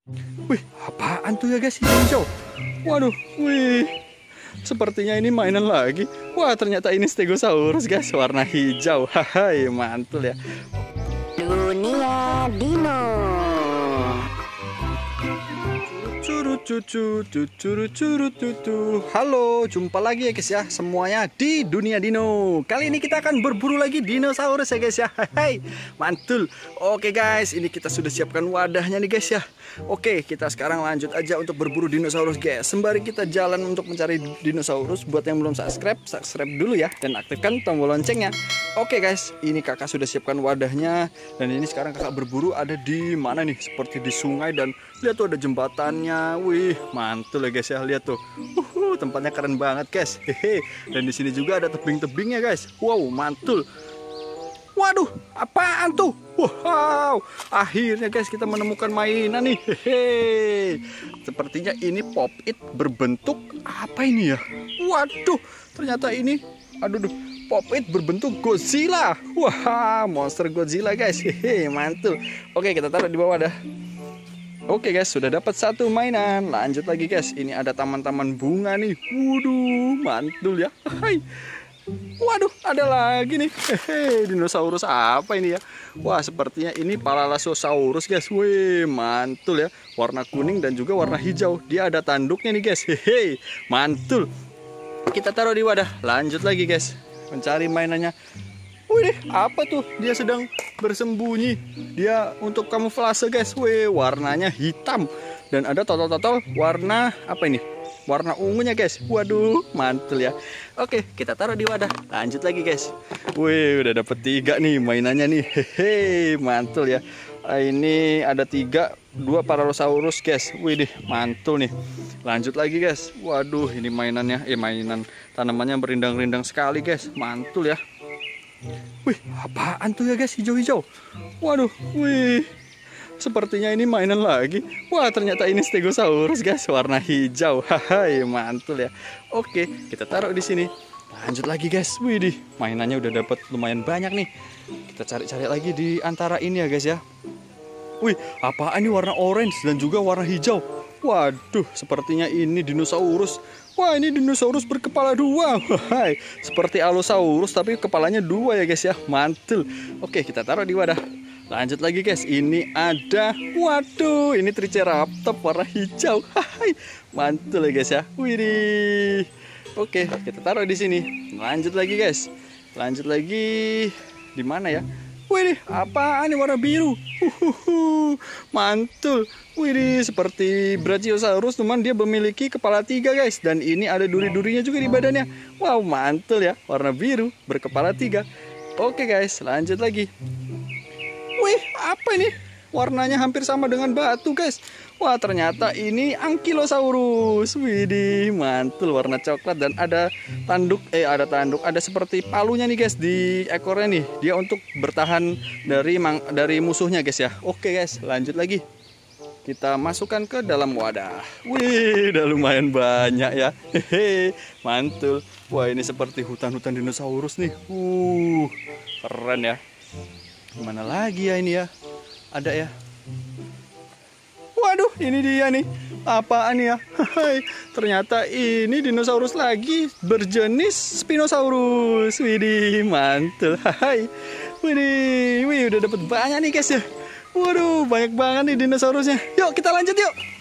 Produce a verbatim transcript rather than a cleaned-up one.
Wih, apaan tuh ya guys, hijau-hijau? Waduh, wih, sepertinya ini mainan lagi. Wah, ternyata ini Stegosaurus guys, warna hijau. Hahaha, mantul ya. Dunia Dino. Curut cucu, cucuru curut cucu. Halo, jumpa lagi ya guys ya, semuanya di Dunia Dino. Kali ini kita akan berburu lagi dinosaurus ya guys ya. Hai, mantul. Oke guys, ini kita sudah siapkan wadahnya nih guys ya. Oke, kita sekarang lanjut aja untuk berburu dinosaurus guys. Sembari kita jalan untuk mencari dinosaurus, buat yang belum subscribe, subscribe dulu ya dan aktifkan tombol loncengnya. Oke guys, ini kakak sudah siapkan wadahnya dan ini sekarang kakak berburu ada di mana nih? Seperti di sungai dan lihat tuh ada jembatannya. Wih, mantul ya guys ya, lihat tuh. Uhuh, tempatnya keren banget guys. Hehe. Dan di sini juga ada tebing-tebingnya guys. Wow, mantul. Waduh, apaan tuh? Wow, akhirnya guys kita menemukan mainan nih. Hehe. Sepertinya ini pop it berbentuk apa ini ya? Waduh, ternyata ini, aduh, duh, pop it berbentuk Godzilla. Wah, monster Godzilla guys. Hehe, mantul. Oke, kita taruh di bawah dah. Oke guys, sudah dapat satu mainan. Lanjut lagi guys. Ini ada taman-taman bunga nih. Waduh, mantul ya. Hai. Waduh, ada lagi nih. Hehe, dinosaurus apa ini ya? Wah, sepertinya ini Paralasosaurus guys. Wih, mantul ya. Warna kuning dan juga warna hijau. Dia ada tanduknya nih guys. Hehe, mantul. Kita taruh di wadah. Lanjut lagi guys, mencari mainannya. Wih, apa tuh? Dia sedang bersembunyi. Dia untuk kamuflase guys. Wih, warnanya hitam dan ada totol-totol warna apa ini? Warna ungunya guys. Waduh, mantul ya. Oke, kita taruh di wadah. Lanjut lagi guys. Wih, udah dapet tiga nih mainannya nih. Hehe, mantul ya. Ini ada tiga, dua Paralosaurus guys. Wih, deh, mantul nih. Lanjut lagi guys. Waduh, ini mainannya, eh mainan tanamannya berindang-rindang sekali guys. Mantul ya. Wih, apaan tuh ya guys, hijau-hijau? Waduh, wih, sepertinya ini mainan lagi. Wah, ternyata ini Stegosaurus guys, warna hijau. Hahaha, mantul ya. Oke, kita taruh di sini. Lanjut lagi guys. Wih, di mainannya udah dapat lumayan banyak nih. Kita cari-cari lagi di antara ini ya guys ya. Wih, apaan ini warna orange dan juga warna hijau? Waduh, sepertinya ini dinosaurus. Wah, ini dinosaurus berkepala dua. Wah, seperti Allosaurus tapi kepalanya dua ya guys ya. Mantul. Oke, kita taruh di wadah. Lanjut lagi guys. Ini ada, waduh, ini Triceratops warna hijau. Hai, mantul ya guys ya. Widih. Oke, kita taruh di sini. Lanjut lagi guys. Lanjut lagi di mana ya? Wih, apaan ini warna biru? Uhuhu, mantul. Wih, seperti Brachiosaurus, cuman dia memiliki kepala tiga guys. Dan ini ada duri-durinya juga di badannya. Wow, mantul ya, warna biru berkepala tiga. Oke guys, lanjut lagi. Wih, apa ini? Warnanya hampir sama dengan batu guys. Wah, ternyata ini Ankylosaurus. Widih, mantul, warna coklat dan ada tanduk, eh ada tanduk, ada seperti palunya nih guys di ekornya nih. Dia untuk bertahan dari mang, dari musuhnya guys ya. Oke guys, lanjut lagi. Kita masukkan ke dalam wadah. Wih, udah lumayan banyak ya. Hehe, mantul. Wah, ini seperti hutan-hutan dinosaurus nih. Uh, keren ya. Gimana lagi ya ini ya? Ada ya. Waduh, ini dia nih. Apaan ya? Hai, ternyata ini dinosaurus lagi berjenis Spinosaurus. Widih, mantul. Hai. Widih, wih udah dapat banyak nih guys ya. Waduh, banyak banget nih dinosaurusnya. Yuk, kita lanjut yuk.